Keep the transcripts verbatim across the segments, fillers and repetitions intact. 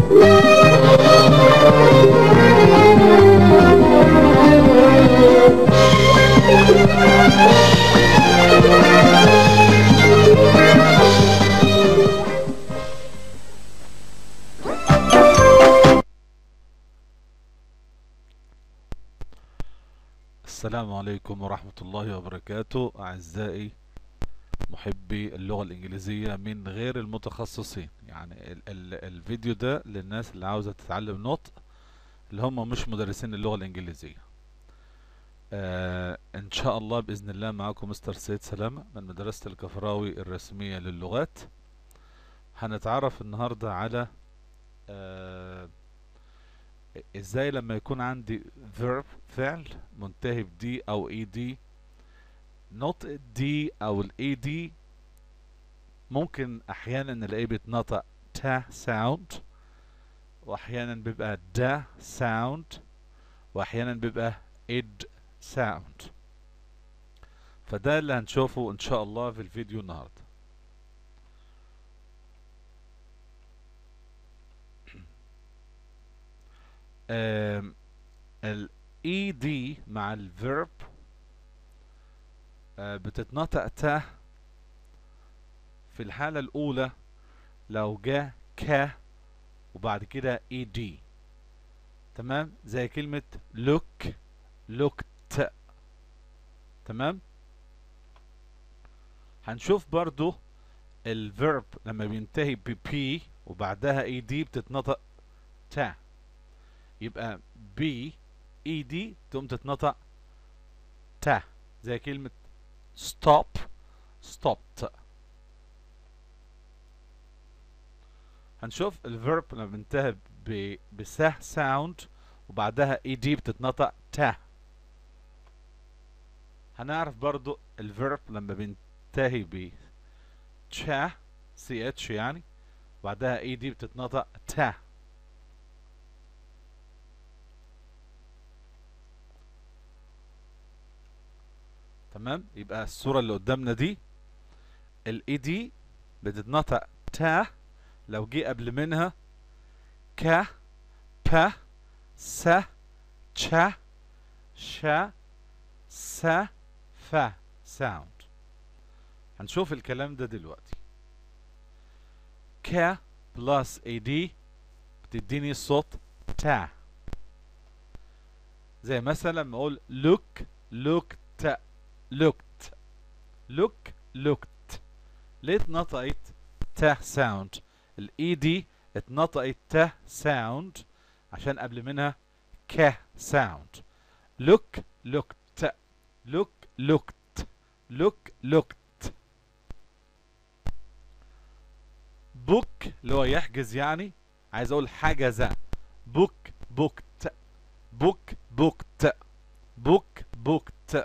السلام عليكم ورحمة الله وبركاته أعزائي محبي اللغة الإنجليزية من غير المتخصصين. يعني ال ال الفيديو ده للناس اللي عاوزة تتعلم نطق، اللي هم مش مدرسين اللغة الإنجليزية. آه إن شاء الله بإذن الله معكم مستر سيد سلامة من مدرسة الكفراوي الرسمية للغات. هنتعرف النهاردة على آه ازاي لما يكون عندي verb فعل منتهي بدي او اي دي، نطق الدي او الاي دي ممكن احيانا نلاقيه بيتنطق تا ساوند، واحيانا بيبقى دا ساوند، واحيانا بيبقى اد ساوند. فده اللي هنشوفه ان شاء الله في الفيديو النهارده. ال ed مع الفيرب بتتنطق ت في الحالة الأولى لو جاء ك وبعد كده ed، تمام؟ زي كلمة look looked، تمام؟ هنشوف برضو الفيرب لما بينتهي ب p وبعدها ed بتتنطق ت، يبقى ب ed تقوم تتنطق ت، زي كلمة stop stopped. هنشوف الفيرب لما بينتهي ب بسه ساوند وبعدها اي دي بتتنطق ت. هنعرف برضو الفيرب لما بينتهي ب تشا سي اتش يعني وبعدها اي دي بتتنطق ت. تمام؟ يبقى الصورة اللي قدامنا دي الاي دي بتتنطق ت لو جه قبل منها ك ب س ش ش س ف ساوند. هنشوف الكلام ده دلوقتي. ك بلس اي دي بتديني الصوت تا، زي مثلا لما اقول look looked looked look looked. ليه اتنطقت ت ساوند؟ الاي دي اتنطقت ت ساوند عشان قبل منها ك ساوند. look looked look looked look looked. book اللي هو يحجز، يعني عايز اقول حجز. book booked book booked book booked.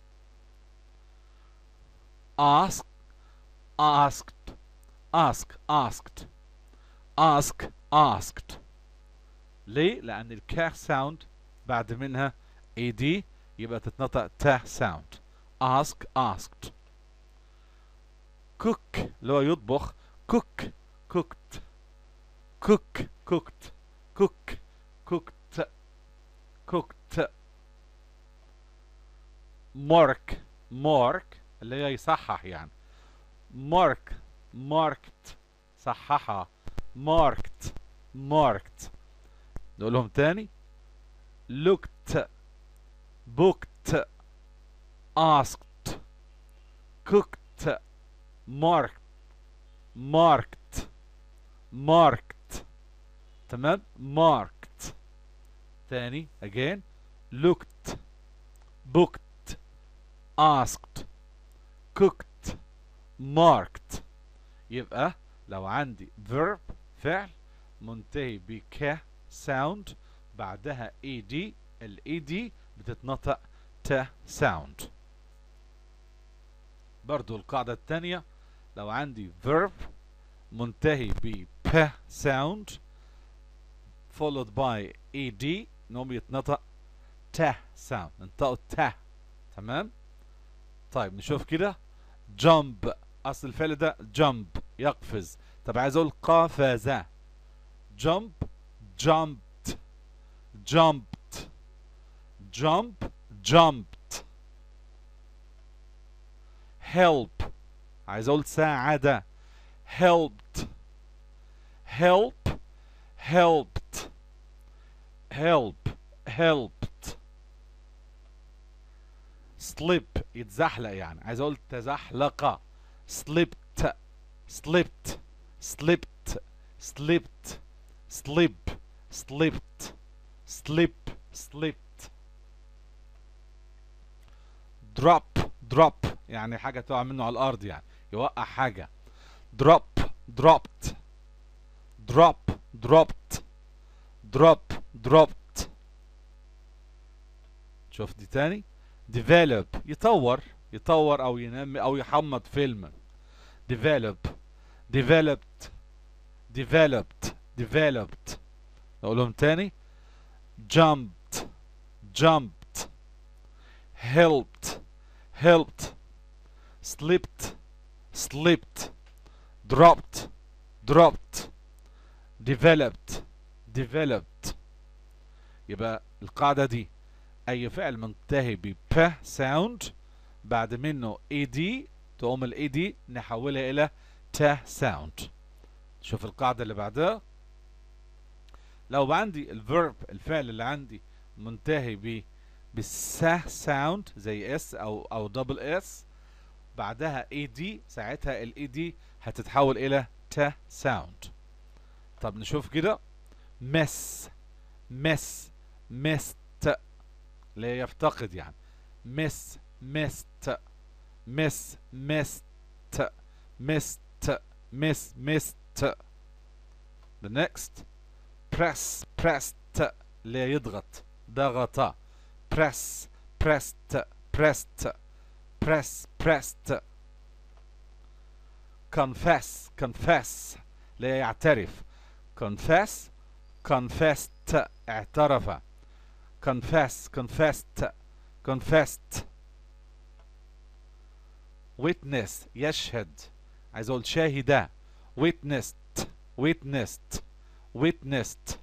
ask asked ask asked ask asked. ليه؟ لأن الك ساوند بعد منها اي دي يبقى تتنطق ت ساوند. ask asked. cook اللي هو يطبخ cook cooked cook cooked cook cooked cooked. mark mark اللي هي يصحح، يعني mark marked صححها marked marked. نقولهم تاني: looked booked asked cooked marked marked marked. تمام؟ marked. تاني again: looked booked asked cooked marked. يبقى لو عندي verb فعل منتهي بك sound بعدها ed، ال ed بتتنطق ت sound. برضو القاعدة الثانية: لو عندي verb منتهي ب p sound followed by ed نقوم يتنطق ت sound، ننطقه ت. تمام؟ طيب نشوف كده. jump اصل الفعل ده jump يقفز. طب عايز اقول قفز. jump jumped jumped jump jumped. help عايز اقول ساعدة helped help helped help helped. slip يتزحلق يعني عايز اقول تزحلق slipped slipped slipped slipped slip slipped slip slipped. drop drop يعني حاجة تقع منه على الأرض يعني يوقع حاجة. drop dropped drop dropped drop dropped. شوف دي تاني. develop يطور يطور أو ينمي أو يحمض فيلم. develop developed developed developed. نقولهم تاني. jumped jumped helped helped slipped slipped dropped dropped developed developed. يبقى القاعدة دي أي فعل منتهي ب ب sound بعد منه ed تقوم ال ed نحولها إلى ت sound. شوف القاعدة اللي بعدها. لو عندي الفيرب الفعل اللي عندي منتهي ب بالس ساوند زي اس او او دبل اس بعدها اي دي ساعتها الاي دي هتتحول الى ت ساوند. طب نشوف كده. مس مس مست لا يفتقد يعني مس مست مس مست مست مس مست. the next press pressed لا يضغط ضغط press pressed pressed press pressed. confess confess لا يعترف confess confessed اعترف confess confessed confessed. witness يشهد عايز اقول شاهد witnessed witnessed witnessed.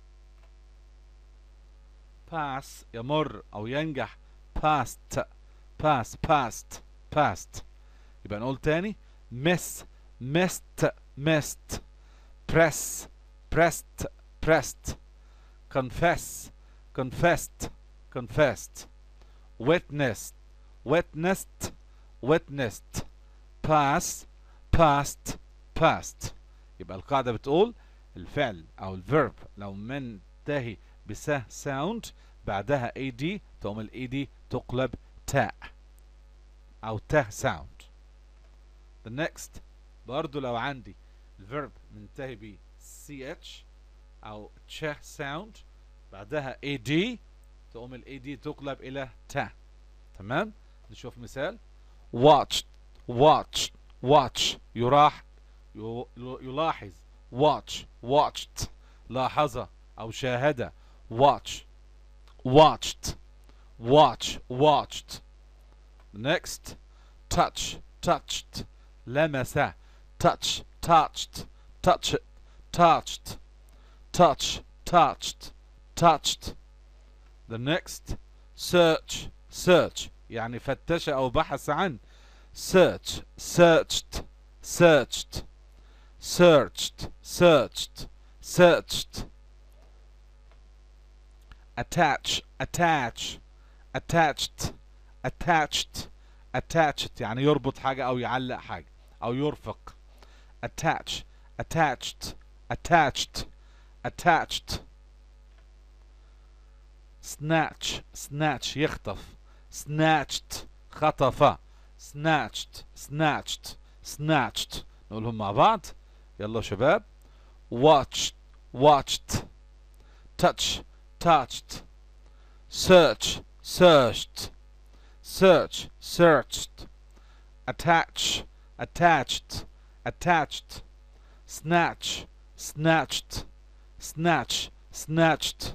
pass يمر او ينجح passed pass passed passed. يبقى نقول تاني. miss missed missed press pressed pressed confess confessed confessed witnessed witnessed witnessed pass passed passed. يبقى القاعدة بتقول الفعل او الفيرب لو منتهي بس ساوند بعدها اي دي تقوم الاي دي تقلب تاء او ت ساوند. the next برضو لو عندي الفيرب منتهي ب سي اتش او تش ساوند بعدها اي دي تقوم الاي دي تقلب الى ت. تمام. نشوف مثال. watched watch watch يراح يلاحظ watch watched لاحظ او شاهد watch watched watch watched. next touch touched لمس touch touched touch touched touch touched touched. the next search search يعني فتش او بحث عن search searched searched searched searched searched. attach attach attached attached attached يعني يربط حاجة أو يعلق حاجة أو يرفق. attach attached attached attached. snatch snatch يخطف snatched خطف snatched snatched snatched. نقولهم مع بعض يلا شباب. watched watched touch touched search searched search searched attach attached attached snatch snatched snatch snatched.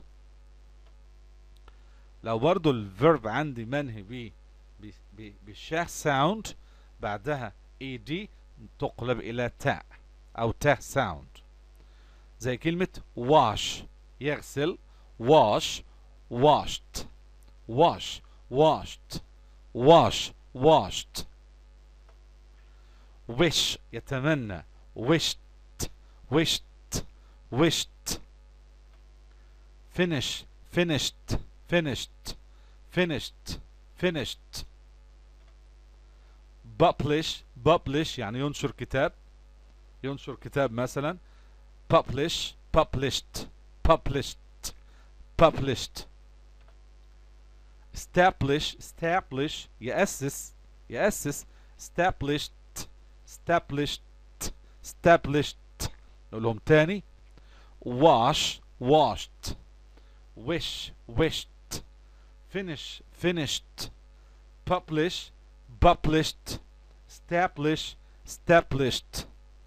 لو برضو الفيرب عندي منهي ب بالشاه ساوند بعدها اي دي تقلب الى تاء او ت ساوند زي كلمة wash يغسل. wash washed. wash washed. wash washed. wish يتمنى. wished wished wished. finish finished finished finished finished. publish publish يعني ينشر كتاب. ينشر كتاب مثلا publish published published published. establish establish يأسس يأسس. established established established. نقولهم تاني. wash washed. wish wished. finish finished. publish published. establish established.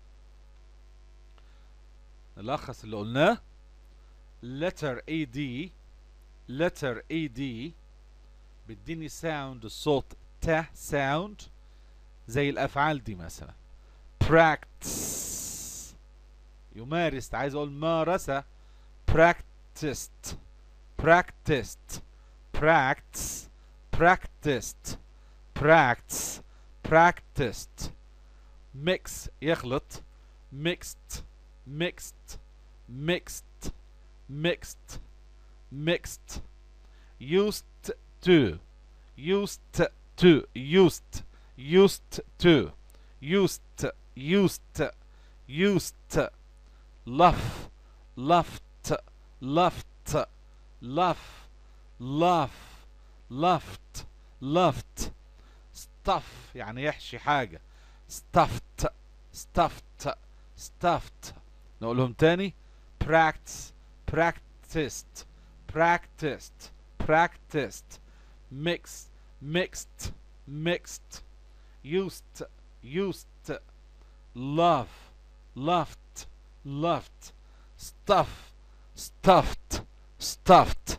نلخص اللي قلناه. letter ad letter ad بيديني sound الصوت ت sound زي الافعال دي مثلا practice يمارس. عايز اقول مارسة practiced practiced practice practiced practice practiced. mix يخلط mixed mixed mixed mixed mixed. used to used to used used to used used used. laugh laughed laughed laugh laugh laughed laughed. stuff يعني يحشي حاجة stuffed stuffed stuffed. نقولهم تاني. practice practiced practiced practiced. mix mixed mixed. used used. love loved loved. stuff stuffed stuffed.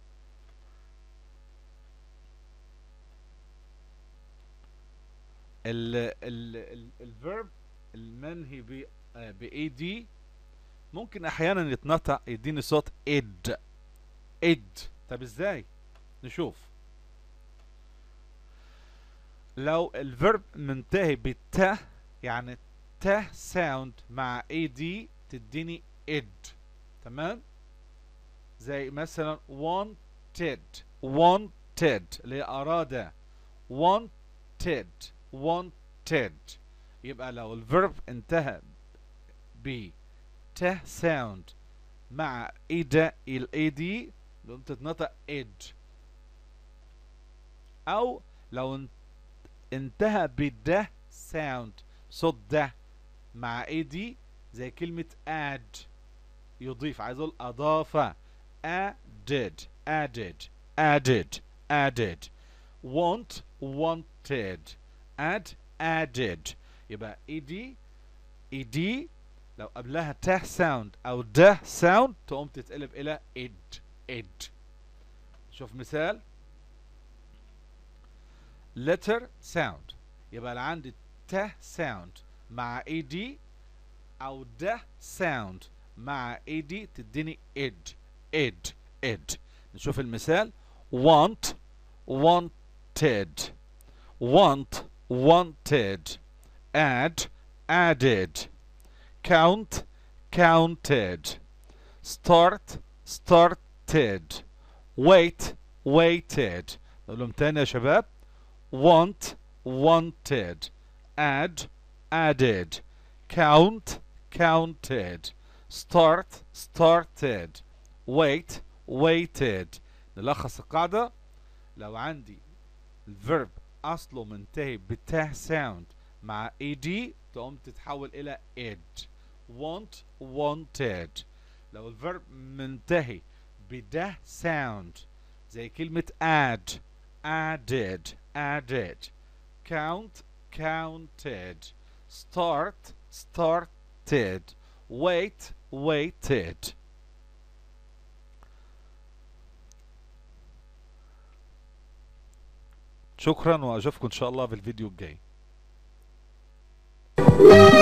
ال ال ال الفيرب المنهي ب باي دي ممكن احيانا يتنطق يديني صوت اد اد. طب ازاي؟ نشوف. لو الفيرب منتهي بالتا يعني تا ساوند مع اي دي تديني اد. تمام؟ زي مثلا wanted wanted اللي هي اراد. wanted wanted. يبقى لو الفيرب انتهى ب ت ساوند مع ايدا الاي دي تتنطق اد. او لو انتهى بده ساوند صوت ده مع اي دي زي كلمة add يضيف. عايز اقول اضاف added added added added. want wanted add added. يبقى اي دي اي دي لو قبلها ت ساوند او ده ساوند تقوم تتقلب الى اد اد. شوف مثال. letter sound يبقى اللي عندي ت ساوند مع اي دي او ده ساوند مع اي دي تديني اد اد اد. نشوف المثال. want wanted want wanted add added count counted start started wait waited. نقول لهم تاني يا شباب. want wanted add added count counted start started wait waited. نلخص القاعدة. لو عندي الفيرب أصله منتهي بتا ساوند مع اي دي تقوم تتحول إلى ed. want wanted. لو الفيرب منتهي بده ساوند زي كلمة add added added count counted start started wait waited. شكرا واشوفكم ان شاء الله في الفيديو الجاي.